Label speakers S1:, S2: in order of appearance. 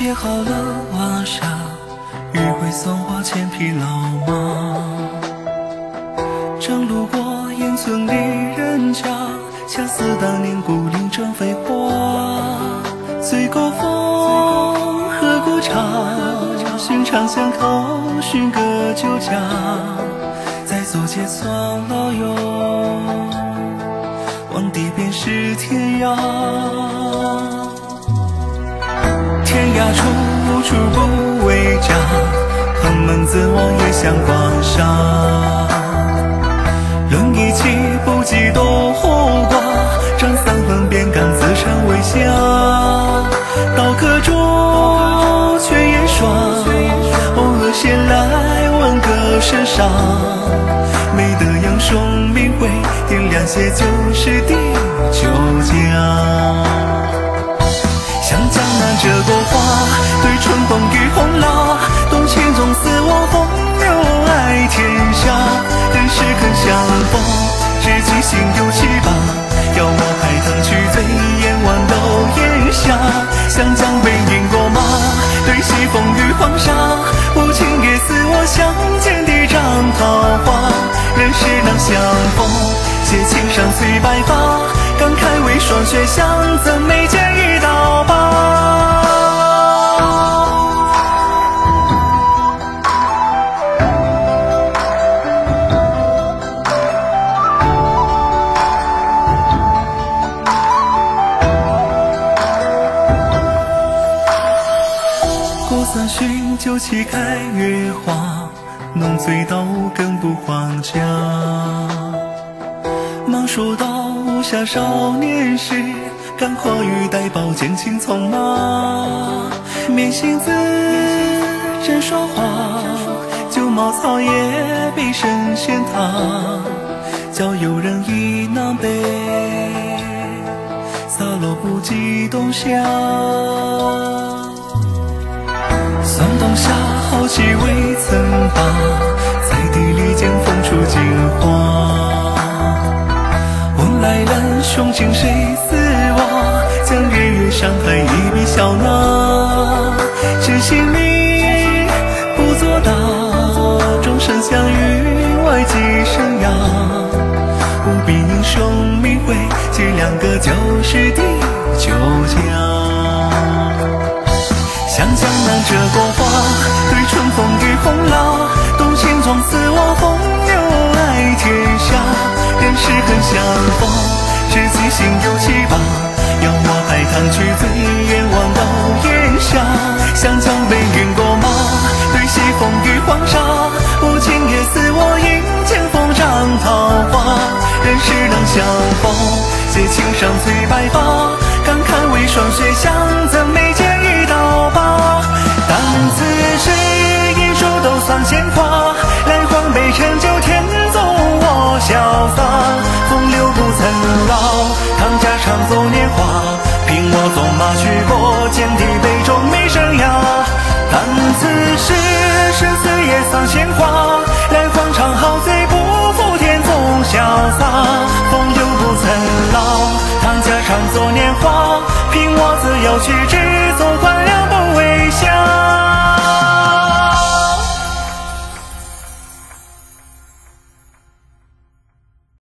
S1: 别好了晚上，余晖送我千匹老马。正路过烟村里人家，恰似当年孤岭正飞花。醉过风，喝过茶，寻常巷口，寻个酒家，再走街算老友，望地便是天涯。天涯处，无处不为家，横门自望也像光沙。论一气不及多寡，张三分便敢自称为侠。刀刻中却也爽，偶尔闲来问个身上。没得杨雄名讳，点亮些就是地久家。像江南这朵花，对春风与红蜡，动情中似我风流爱天下。人世肯相逢，知己心有七八，要我海棠去醉眼万楼檐下。湘江北饮过马，对西风雨黄沙，无情也似我相见的张桃花。人世能相逢，借青山催白发，感慨为霜雪相赠，眉间一道疤。过三巡酒旗开月华，浓醉到五更不还家。忙说到无暇少年时，感化与带宝剑青匆马。面行字真说话，酒茅草也比神仙塔。叫游人意南北，洒落不及冬夏。算冬夏好气未曾罢，在地里见风出金花。问来人雄情谁似我，将月月山海一笔笑纳。知心你不作答，终身相遇外寄生涯。无比英雄名讳，借两个就是地久家。像江南这朵花，对春风与红蜡，动情中似我风流爱天下。人世肯相逢，知己心有七八，要我海棠去醉眼万楼檐下。湘江北云过马，对西风雨黄沙，无情也似我迎剑锋张桃花。人世能相逢，借青山催白发，感慨为霜雪相赠，眉间一道疤。但此时银书都算闲话，来黄杯陈酒天纵我潇洒。风流不曾老，唐家常作年华，凭我纵马去过剑地杯中没生涯。但此时生死也算闲话，来黄肠好醉不负天纵潇洒。风流不曾老，唐家常作年华，凭我自由去只走。